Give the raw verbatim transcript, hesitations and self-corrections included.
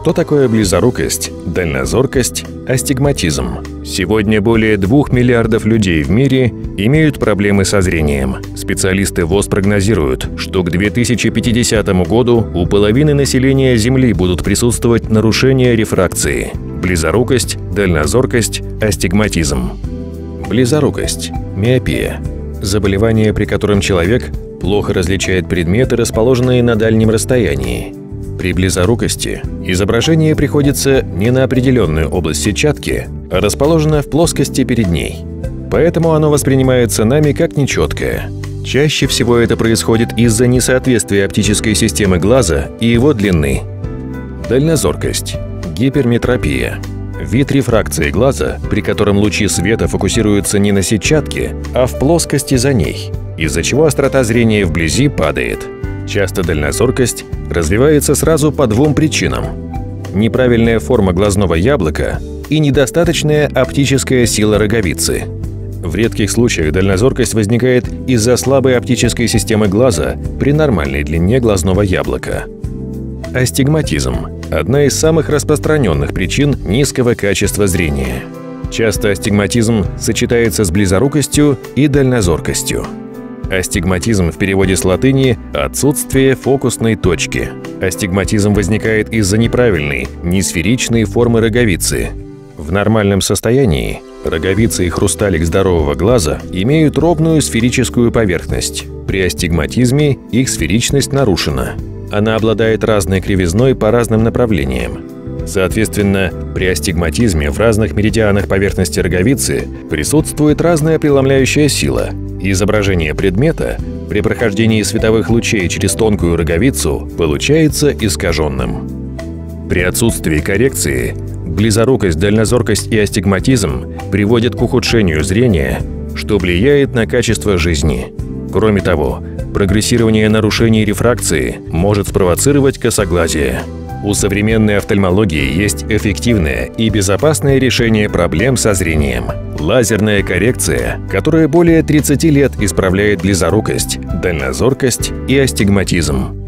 Что такое близорукость, дальнозоркость, астигматизм? Сегодня более двух миллиардов людей в мире имеют проблемы со зрением. Специалисты ВОЗ прогнозируют, что к две тысячи пятидесятому году у половины населения Земли будут присутствовать нарушения рефракции – близорукость, дальнозоркость, астигматизм. Близорукость – миопия – заболевание, при котором человек плохо различает предметы, расположенные на дальнем расстоянии. При близорукости изображение приходится не на определенную область сетчатки, а расположено в плоскости перед ней. Поэтому оно воспринимается нами как нечеткое. Чаще всего это происходит из-за несоответствия оптической системы глаза и его длины. Дальнозоркость – гиперметропия. Вид рефракции глаза, при котором лучи света фокусируются не на сетчатке, а в плоскости за ней, из-за чего острота зрения вблизи падает. Часто дальнозоркость развивается сразу по двум причинам: неправильная форма глазного яблока и недостаточная оптическая сила роговицы. В редких случаях дальнозоркость возникает из-за слабой оптической системы глаза при нормальной длине глазного яблока. Астигматизм – одна из самых распространенных причин низкого качества зрения. Часто астигматизм сочетается с близорукостью и дальнозоркостью. Астигматизм в переводе с латыни «отсутствие фокусной точки». Астигматизм возникает из-за неправильной, несферичной формы роговицы. В нормальном состоянии роговица и хрусталик здорового глаза имеют ровную сферическую поверхность. При астигматизме их сферичность нарушена. Она обладает разной кривизной по разным направлениям. Соответственно, при астигматизме в разных меридианах поверхности роговицы присутствует разная преломляющая сила, и изображение предмета при прохождении световых лучей через тонкую роговицу получается искаженным. При отсутствии коррекции близорукость, дальнозоркость и астигматизм приводят к ухудшению зрения, что влияет на качество жизни. Кроме того, прогрессирование нарушений рефракции может спровоцировать косоглазие. У современной офтальмологии есть эффективное и безопасное решение проблем со зрением – лазерная коррекция, которая более тридцати лет исправляет близорукость, дальнозоркость и астигматизм.